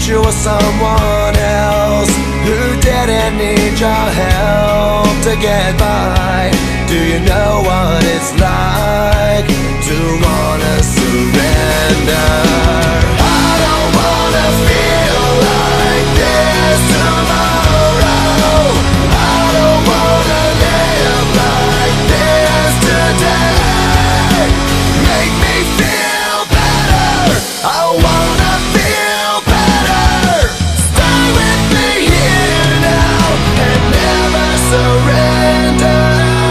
you were someone else who didn't need your help to get by. Do you know what it's like to wanna surrender? I don't wanna feel like this tomorrow. I don't wanna live like this today. Make me feel better. I wanna feel better. Stay with me here now and never surrender.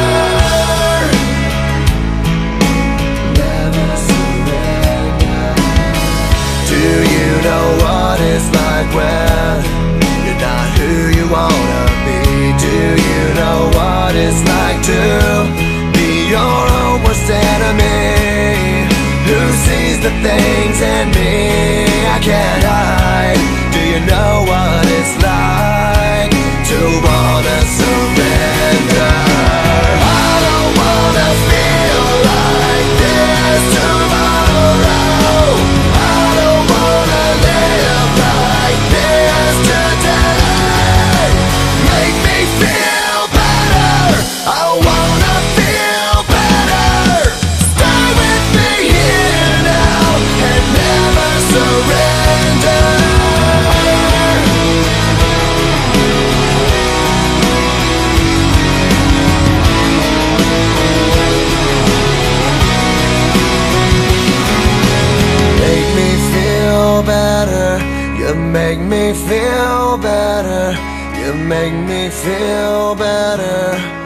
Never surrender. Do you know what it's like when you're not who you wanna be? Do you know what it's like to be your own worst enemy? Who sees the things in me I can't hide? Do you know what it's like to wanna surrender? I don't wanna feel like this tomorrow. I don't wanna live like this today. Make me feel better. I wanna feel better. Stay with me here now and never surrender. Make me feel better. You make me feel better. You make me feel better.